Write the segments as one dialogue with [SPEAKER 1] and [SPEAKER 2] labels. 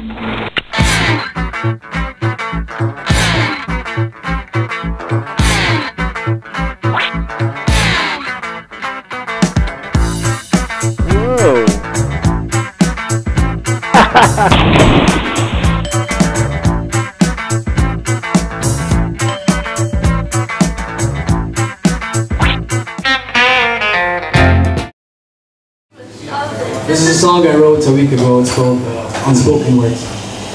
[SPEAKER 1] This is a song I wrote a week ago. It's called Unspoken Words.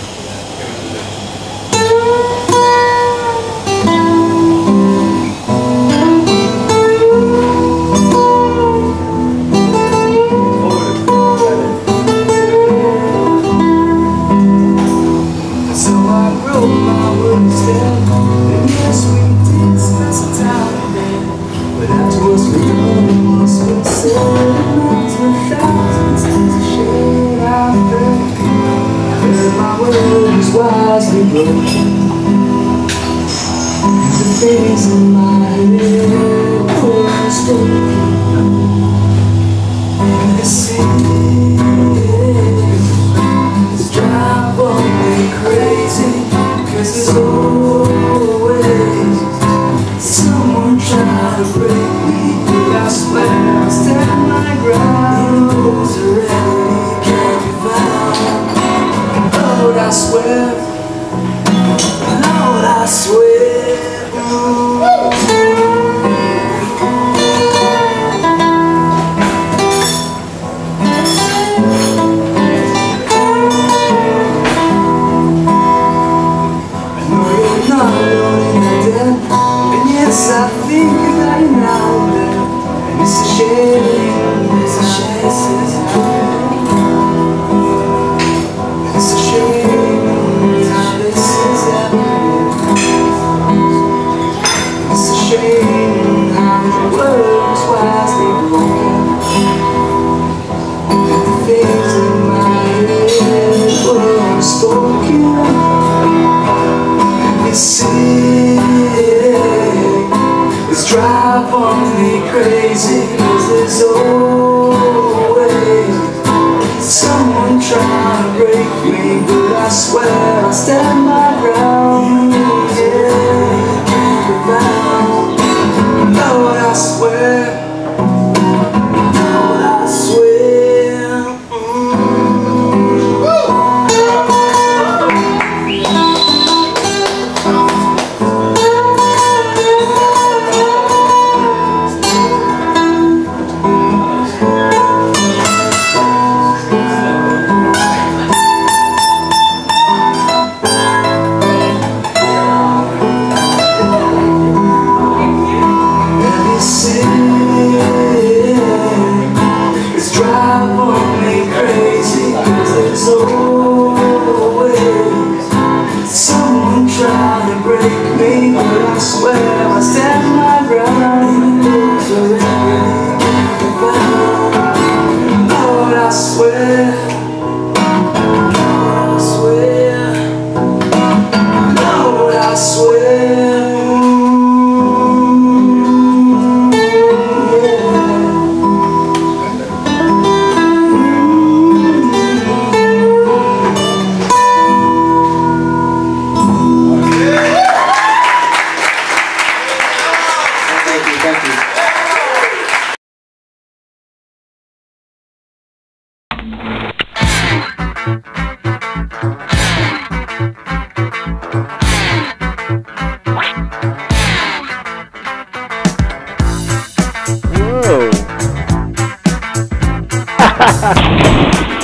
[SPEAKER 2] So I wrote my words down, and yes, we did spend some time in bed. But afterwards we done was we said, not to thousands to shade our faith. And my words wisely broken, and the things in my head were spoken. And the sins drive on me crazy, 'cause there's always someone trying to break me. But I swear I'll stand my ground. Serenity can't be found. Lord, I swear, Lord, I swear. And yes, I think about it now and then. And it's a shame, it's a shame, it's a shame how this is happening. It's a shame how the words wisely broken, and the things in my head were unspoken. And this it's drive on me crazy, 'cause there's always someone trying to break me. But I swear I'll stand my ground. Yeah, can't be found. Lord, I swear, Lord, I swear. It's drive on me crazy, 'cause there's always someone trying to break me. But I swear I'll stand my ground. Lord, I swear, Lord, I swear, Lord, I swear.
[SPEAKER 1] Thank you. Whoa.